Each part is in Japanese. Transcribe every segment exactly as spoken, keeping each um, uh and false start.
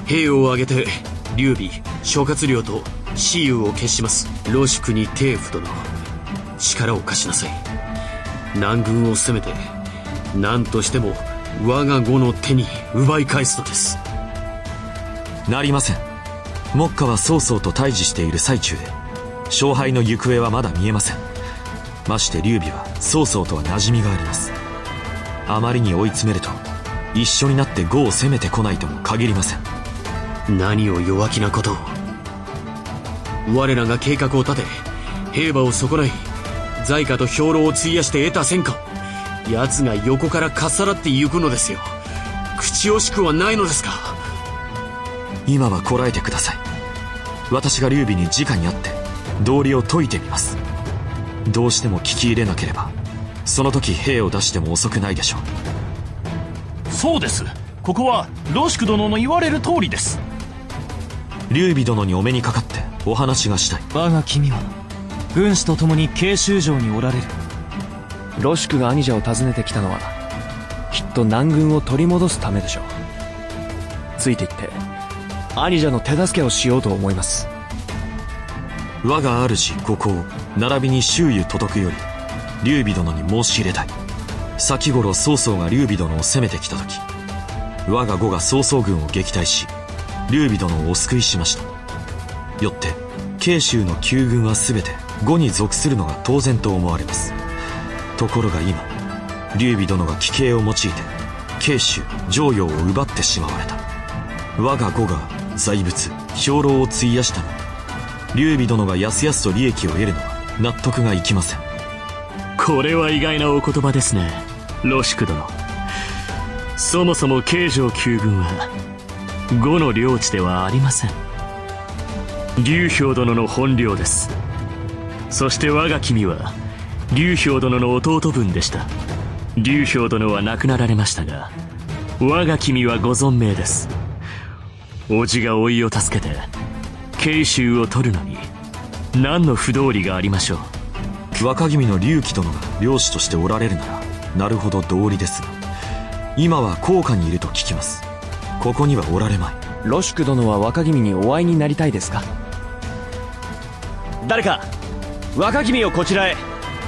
兵を挙げて劉備、諸葛亮と雌雄を決します。露宿に帝府殿、力を貸しなさい。南軍を攻めて何としても我が呉の手に奪い返すのです。 なりません。目下は曹操と対峙している最中で、勝敗の行方はまだ見えません。まして劉備は曹操とは馴染みがあります。あまりに追い詰めると一緒になって呉を攻めてこないとも限りません。 何を弱気なことを。我らが計画を立て兵馬を損ない財貨と兵糧を費やして得た戦果を奴が横からかっさらってゆくのですよ。口惜しくはないのですか。 今はこらえてください。私が劉備に直に会って道理を解いてみます。どうしても聞き入れなければその時兵を出しても遅くないでしょう。そうです。ここは露宿殿の言われる通りです。 劉備殿にお目にかかってお話がしたい。 我が君は軍師と共に慶州城におられる。露宿が兄者を訪ねてきたのはきっと南軍を取り戻すためでしょう。ついていって兄者の手助けをしようと思います。 我が主五公並びに周囲届くより劉備殿に申し入れたい。先頃曹操が劉備殿を攻めてきた時、我が呉が曹操軍を撃退し劉備殿をお救いしました。よって慶州の旧軍は全て呉に属するのが当然と思われます。ところが今劉備殿が奇計を用いて慶州襄陽を奪ってしまわれた。我が呉が財物兵糧を費やしたのに劉備殿がやすやすと利益を得るのは納得がいきません。 これは意外なお言葉ですね、露宿殿。そもそも慶城旧軍は呉の領地ではありません。劉氷殿の本領です。そして我が君は劉氷殿の弟分でした。劉氷殿は亡くなられましたが我が君はご存命です。叔父が甥を助けて慶州を取るのに何の不道理がありましょう。 若君の隆起殿が領主としておられるならなるほど道理ですが、今は甲賀にいると聞きます。ここにはおられまい。 露宿殿は若君にお会いになりたいですか。誰か若君をこちらへ。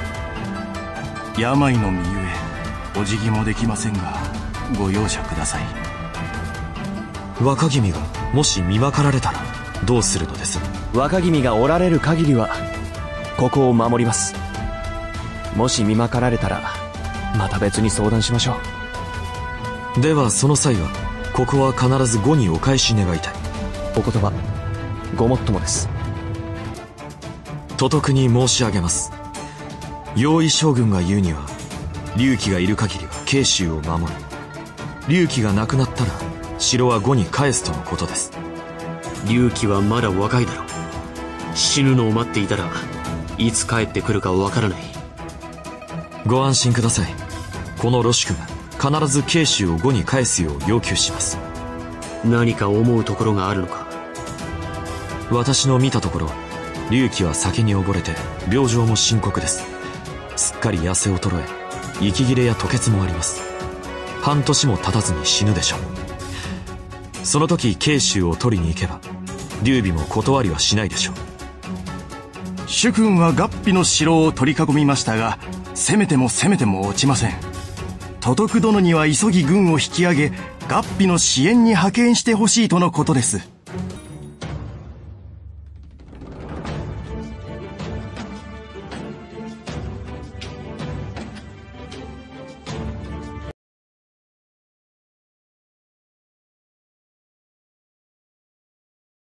病の身ゆえお辞儀もできませんがご容赦ください。 若君がもし見まかられたらどうするのです。 若君がおられる限りはここを守ります。もし見まかられたらまた別に相談しましょう。ではその際はここは必ず呉にお返し願いたい。 お言葉ごもっともです。 ととくに申し上げます。陽夷将軍が言うには隆起がいる限りは慶州を守る。隆起が亡くなったら城は呉に返すとのことです。 隆起はまだ若いだろう。死ぬのを待っていたらいつ帰ってくるかわからない。 ご安心ください。この露宿が必ず慶州を呉に返すよう要求します。 何か思うところがあるのか。 私の見たところ隆起は酒に溺れて病状も深刻です。すっかり痩せ衰え息切れや吐血もあります。半年も経たずに死ぬでしょう。その時慶州を取りに行けば劉備も断りはしないでしょう。 主君は合肥の城を取り囲みましたが攻めても攻めても落ちません。都督殿には急ぎ軍を引き上げ合肥の支援に派遣してほしいとのことです。